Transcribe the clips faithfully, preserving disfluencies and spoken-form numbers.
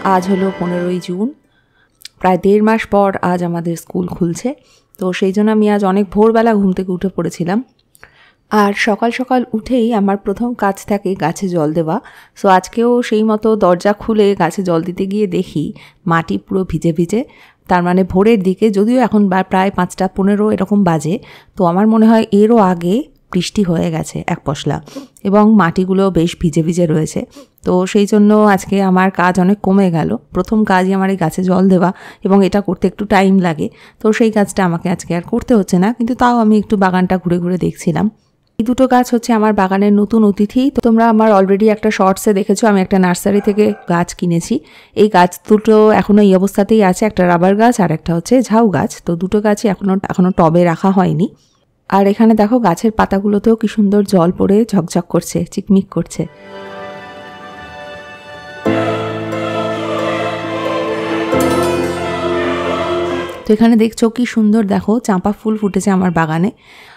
আজ হলো পনেরোই জুন, প্রায় দেড় মাস পর আজ আমাদের স্কুল খুলছে। তো সেই জন্য আমি আজ অনেক ভোরবেলা ঘুম থেকে উঠে পড়েছিলাম। আর সকাল সকাল উঠেই আমার প্রথম কাজ থাকে গাছে জল দেওয়া। সো আজকেও সেই মতো দরজা খুলে গাছে জল দিতে গিয়ে দেখি মাটি পুরো ভিজে ভিজে। তার মানে ভোরের দিকে, যদিও এখন প্রায় পাঁচটা পনেরো এরকম বাজে, তো আমার মনে হয় এরও আগে বৃষ্টি হয়ে গেছে এক পশলা, এবং মাটিগুলো বেশ ভিজে ভিজে রয়েছে। তো সেই জন্য আজকে আমার কাজ অনেক কমে গেল। প্রথম কাজই আমার এই গাছে জল দেওয়া, এবং এটা করতে একটু টাইম লাগে। তো সেই কাজটা আমাকে আজকে আর করতে হচ্ছে না, কিন্তু তাও আমি একটু বাগানটা ঘুরে ঘুরে দেখছিলাম। এই দুটো গাছ হচ্ছে আমার বাগানের নতুন অতিথি। তো তোমরা আমার অলরেডি একটা শর্টসে দেখেছো আমি একটা নার্সারি থেকে গাছ কিনেছি। এই গাছ দুটো এখনও এই অবস্থাতেই আছে, একটা রাবার গাছ আর একটা হচ্ছে ঝাউ গাছ। তো দুটো গাছই এখনও এখনও টবে রাখা হয়নি। আর এখানে দেখো গাছের পাতাগুলোতেও কি সুন্দর জল পড়ে ঝকঝক করছে, চিকমিক করছে। তো এখানে দেখছো কি সুন্দর, দেখো চাঁপা ফুল ফুটেছে আমার বাগানে।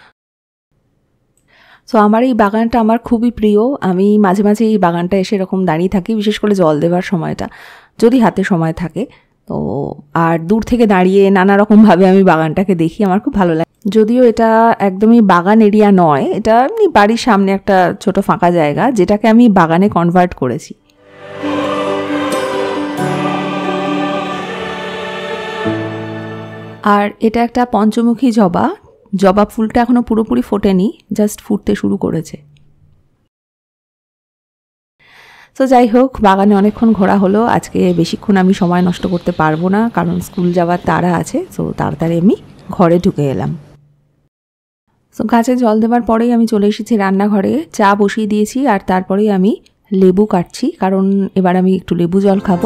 সো আমার এই বাগানটা আমার খুবই প্রিয়। আমি মাঝে মাঝে এই বাগানটা এসে এরকম দাঁড়িয়ে থাকি, বিশেষ করে জল দেওয়ার সময়টা, যদি হাতে সময় থাকে। তো আর দূর থেকে দাঁড়িয়ে নানা রকমভাবে আমি বাগানটাকে দেখি, আমার খুব ভালো লাগে। যদিও এটা একদমই বাগান এরিয়া নয়, এটা এমনি বাড়ির সামনে একটা ছোট ফাঁকা জায়গা, যেটাকে আমি বাগানে কনভার্ট করেছি। আর এটা একটা পঞ্চমুখী জবা। জবা ফুলটা এখনো পুরোপুরি ফোটেনি, জাস্ট ফুটতে শুরু করেছে। তো যাই হোক, বাগানে অনেকক্ষণ ঘোরা হলো। আজকে বেশিক্ষণ আমি সময় নষ্ট করতে পারবো না, কারণ স্কুল যাওয়ার তাড়া আছে। তো তাড়াতাড়ি আমি ঘরে ঢুকে এলাম। তো গাছে জল দেওয়ার পরেই আমি চলে এসেছি রান্নাঘরে, চা বসিয়ে দিয়েছি। আর তারপরেই আমি লেবু কাটছি, কারণ এবার আমি একটু লেবু জল খাবো।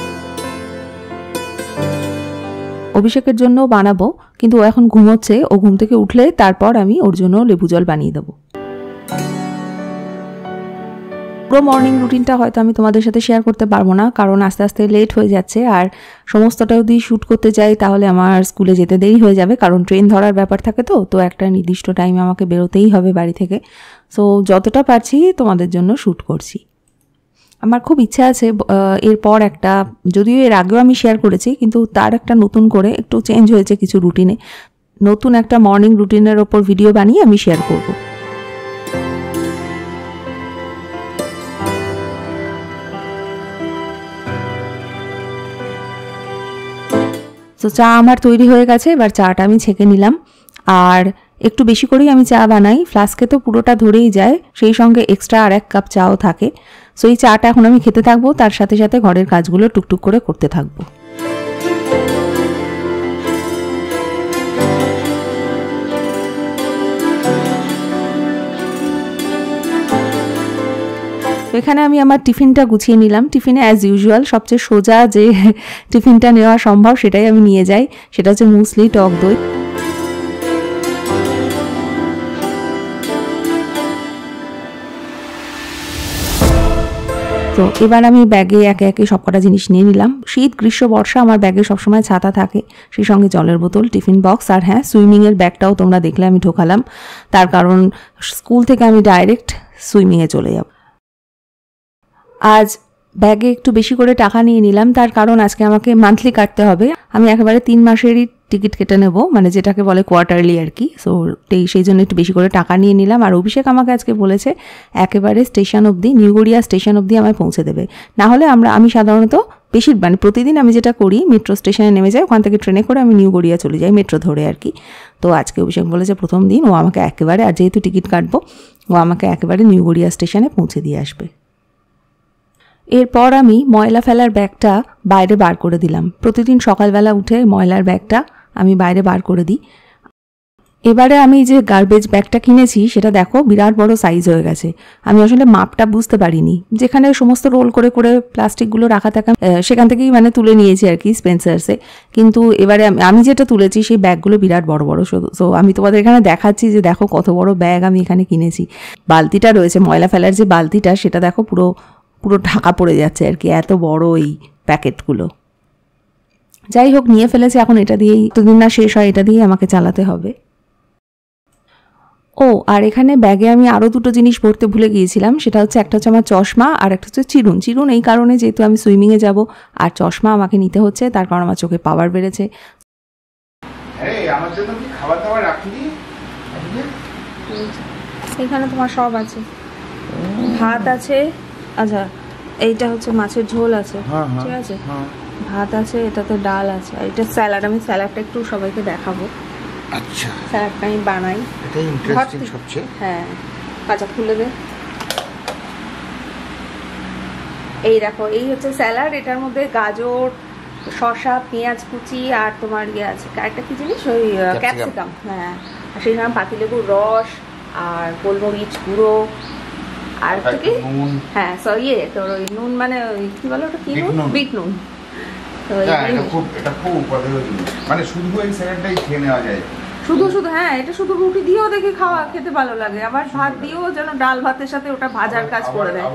অভিষেকের জন্য বানাবো, কিন্তু ও এখন ঘুমোচ্ছে। ও ঘুম থেকে উঠলে তারপর আমি ওর জন্য লেবু জল বানিয়ে দেবো। পুরো মর্নিং রুটিনটা হয়তো আমি তোমাদের সাথে শেয়ার করতে পারবো না, কারণ আস্তে আস্তে লেট হয়ে যাচ্ছে। আর সমস্তটা যদি শ্যুট করতে যাই তাহলে আমার স্কুলে যেতে দেরি হয়ে যাবে, কারণ ট্রেন ধরার ব্যাপার থাকে। তো তো একটা নির্দিষ্ট টাইমে আমাকে বেরোতেই হবে বাড়ি থেকে। সো যতটা পারছি তোমাদের জন্য শ্যুট করছি। আমার খুব ইচ্ছা আছে এরপর একটা, যদিও এর আগেও আমি শেয়ার করেছি, কিন্তু তার একটা নতুন করে একটু চেঞ্জ হয়েছে কিছু রুটিনে, নতুন একটা মর্নিং রুটিনের ওপর ভিডিও বানিয়ে আমি শেয়ার করব। তো চা আমার তৈরি হয়ে গেছে, এবার চাটা আমি ছেঁকে নিলাম। আর একটু বেশি করেই আমি চা বানাই, ফ্লাস্কে তো পুরোটা ধরেই যায়, সেই সঙ্গে এক্সট্রা আর এক কাপ চাও থাকে। সো এই চাটা এখন আমি খেতে থাকবো, তার সাথে সাথে ঘরের কাজগুলো টুকটুক করে করতে থাকবো। তো এখানে আমি আমার টিফিনটা গুছিয়ে নিলাম। টিফিনে অ্যাজ ইউজুয়াল সবচেয়ে সোজা যে টিফিনটা নেওয়া সম্ভব সেটাই আমি নিয়ে যাই, সেটা হচ্ছে মুসলি, টক দই। তো এবার আমি ব্যাগে একে একে সবকটা জিনিস নিয়ে নিলাম। শীত, গ্রীষ্ম, বর্ষা আমার ব্যাগে সবসময় ছাতা থাকে, সেই সঙ্গে জলের বোতল, টিফিন বক্স। আর হ্যাঁ, সুইমিংয়ের ব্যাগটাও তোমরা দেখলে আমি ঢোকালাম, তার কারণ স্কুল থেকে আমি ডাইরেক্ট সুইমিংয়ে চলে যাব। আজ ব্যাগে একটু বেশি করে টাকা নিয়ে নিলাম, তার কারণ আজকে আমাকে মান্থলি কাটতে হবে। আমি একেবারে তিন মাসেরই টিকিট কেটে নেব, মানে যেটাকে বলে কোয়ার্টারলি আর কি। সো সেই জন্য একটু বেশি করে টাকা নিয়ে নিলাম। আর অভিষেক আমাকে আজকে বলেছে একেবারে স্টেশন অবধি, নিউ গড়িয়া স্টেশন অবধি আমায় পৌঁছে দেবে। না হলে আমরা আমি সাধারণত বেশি মানে প্রতিদিন আমি যেটা করি, মেট্রো স্টেশনে নেমে যাই, ওখান থেকে ট্রেনে করে আমি নিউ গড়িয়া চলে যাই, মেট্রো ধরে আর কি। তো আজকে অভিষেক বলেছে প্রথম দিন ও আমাকে একেবারে, আর যেহেতু টিকিট কাটবো, ও আমাকে একেবারে নিউ গড়িয়া স্টেশনে পৌঁছে দিয়ে আসবে। এরপর আমি ময়লা ফেলার ব্যাগটা বাইরে বার করে দিলাম। প্রতিদিন সকালবেলা উঠে ময়লার ব্যাগটা আমি বাইরে বার করে দিই। এবারে আমি যে গার্বেজ ব্যাগটা কিনেছি সেটা দেখো বিরাট বড় সাইজ হয়ে গেছে। আমি আসলে মাপটা বুঝতে পারিনি, যেখানে সমস্ত রোল করে করে প্লাস্টিকগুলো রাখা থাকে সেখান থেকেই মানে তুলে নিয়েছি আর কি স্পেন্সার্সে। কিন্তু এবারে আমি যেটা তুলেছি সেই ব্যাগগুলো বিরাট বড় বড়। সো আমি তোমাদের এখানে দেখাচ্ছি যে দেখো কত বড় ব্যাগ আমি এখানে কিনেছি। বালতিটা রয়েছে, ময়লা ফেলার যে বালতিটা, সেটা দেখো পুরো পুরো ঢাকা পড়ে যাচ্ছে আর কি, এত বড় এই প্যাকেটগুলো। যাই হোক, নিয়ে ফেলেছে, এখন এটা দিয়েই দুদিন না শেষ হয়, এটা দিয়ে আমাকে চালাতে হবে। ও আর এখানে ব্যাগে আমি আরও দুটো জিনিস ভরতে ভুলে গিয়েছিলাম, সেটা হচ্ছে একটা হচ্ছে আমার চশমা আর একটা হচ্ছে চিরুন। চিরুন এই কারণে যেহেতু আমি সুইমিংয়ে যাব, আর চশমা আমাকে নিতে হচ্ছে তার কারণ আমার চোখে পাওয়ার বেড়েছে। এখানে তোমার সব আছে, ভাত আছে, আচ্ছা এইটা হচ্ছে মাছের ঝোল আছে, ঠিক আছে, ভাত আছে, এটাতে ডাল আছে, আর এটা স্যালাড। আমি স্যালাডটা একটু সবাইকে দেখাবো। আচ্ছা, স্যালাডটা আমি বানাই, এটা ইন্টারেস্টিং সবচেয়ে। হ্যাঁ, কাঁচা খুলে দে। এই দেখো, এই হচ্ছে স্যালাড। এটার মধ্যে গাজর, শসা, পেঁয়াজ কুচি আর তোমার ইয়ে আছে, একটা কি জিনিস, ওই ক্যাপসিকাম। হ্যাঁ, আর সেই সময় পাতিলেবুর রস আর গোলমরিচ গুঁড়ো আর কি, হ্যাঁ ইয়ে তোর ওই নুন, মানে কি বলো ওটা, কি নুন, বিট নুন। শুধু শুধু হ্যাঁ, এটা শুধু রুটি দিয়েও দেখি খাওয়া খেতে ভালো লাগে, আবার ভাত দিয়েও যেন ডাল ভাতের সাথে ওটা ভাজার কাজ করে দেয়।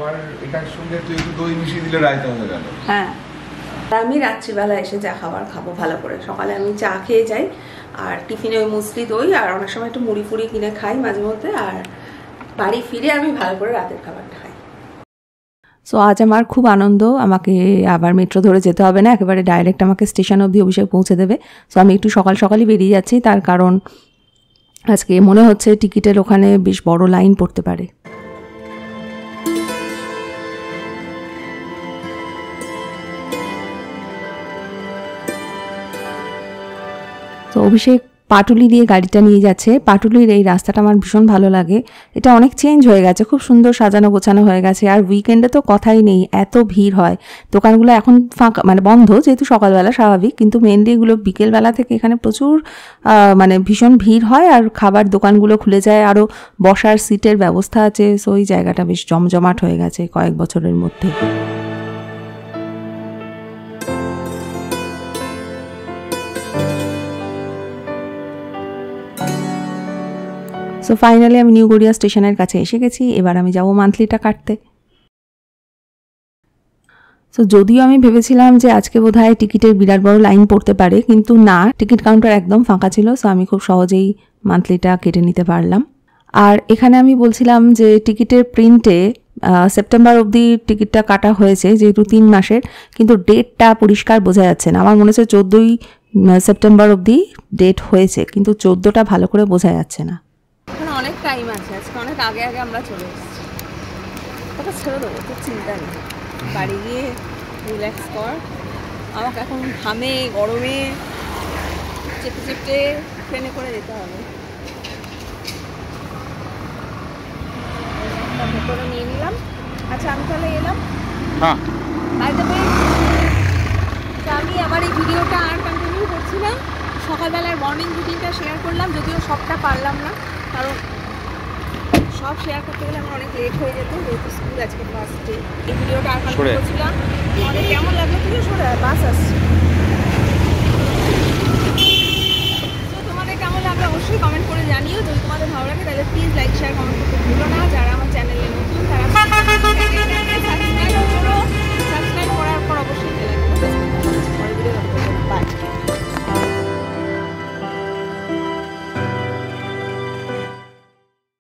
হ্যাঁ, আমি রাত্রিবেলা এসে যা খাবার খাবো ভালো করে, সকালে আমি চা খেয়ে যাই, আর টিফিনে ওই মুসলি দই আর অনেক সময় একটু মুড়ি ফুড়ি কিনে খাই মাঝে মধ্যে, আর বাড়ি ফিরে আমি ভালো করে রাতের খাবারটা খাই। সো আজ আমার খুব আনন্দ, আমাকে আবার মেট্রো ধরে যেতে হবে না, একেবারে ডাইরেক্ট আমাকে স্টেশন অবধি অভিষেক পৌঁছে দেবে। সো আমি একটু সকাল সকালই বেরিয়ে যাচ্ছি, তার কারণ আজকে মনে হচ্ছে টিকিটের ওখানে বেশ বড় লাইন পড়তে পারে। তো অভিষেক পাটুলি দিয়ে গাড়িটা নিয়ে যাচ্ছে। পাটুলির এই রাস্তাটা আমার ভীষণ ভালো লাগে, এটা অনেক চেঞ্জ হয়ে গেছে, খুব সুন্দর সাজানো গোছানো হয়ে গেছে। আর উইকেন্ডে তো কথাই নেই, এত ভিড় হয়। দোকানগুলো এখন ফাঁকা, মানে বন্ধ, যেহেতু সকালবেলা স্বাভাবিক, কিন্তু মেনলি এগুলো বিকেলবেলা থেকে এখানে প্রচুর মানে ভীষণ ভিড় হয়, আর খাবার দোকানগুলো খুলে যায়, আরও বসার সিটের ব্যবস্থা আছে। সো ওই জায়গাটা বেশ জমজমাট হয়ে গেছে কয়েক বছরের মধ্যে। সো ফাইনালি আমি নিউ গড়িয়া স্টেশনের কাছে এসে গেছি, এবার আমি যাব মান্থলিটা কাটতে। সো যদিও আমি ভেবেছিলাম যে আজকে বোধহয় টিকিটের বিরাট বড় লাইন পড়তে পারে, কিন্তু না, টিকিট কাউন্টার একদম ফাঁকা ছিল। সো আমি খুব সহজেই মান্থলিটা কেটে নিতে পারলাম। আর এখানে আমি বলছিলাম যে টিকিটের প্রিন্টে সেপ্টেম্বর অবধি টিকিটটা কাটা হয়েছে, যেহেতু তিন মাসের, কিন্তু ডেটটা পরিষ্কার বোঝা যাচ্ছে না। আমার মনে হচ্ছে চোদ্দোই সেপ্টেম্বর অবধি ডেট হয়েছে, কিন্তু চোদ্দোটা ভালো করে বোঝা যাচ্ছে না। অনেক টাইম আছে, আজকে অনেক আগে আগে আমরা চলে এসেছি। তোকে ছেড়ে দেবো, তোর চিন্তা নেই, বাড়ি গিয়ে রিল্যাক্স কর। আমাকে এখন ঘামে গরমে চেপে চেপে ট্রেনে করে যেতে হবে। ভেতরে নিয়ে নিলাম। আচ্ছা আমি তাহলে এলাম। হ্যাঁ, আমি আমার এই ভিডিওটা আর কন্টিনিউ করছি না, সকালবেলার মর্নিং রুটিনটা শেয়ার করলাম, যদিও সবটা পারলাম না, কারণ সব শেয়ার করতে গেলে আমার অনেক লেট হয়ে যেত, যেহেতু স্কুল আজকে ফার্স্ট ডে। এই ভিডিওটা আর কন্টিনিউ করছিলাম। অনেক কেমন লাগলো, তুইও সরে বাস আসছে। তো তোমাদের কেমন লাগলো অবশ্যই কমেন্ট করে জানিও। যদি তোমাদের ভালো লাগে তাহলে প্লিজ লাইক শেয়ার কমেন্ট করতে ভুলো না। যারা আমার চ্যানেলে নতুন তারা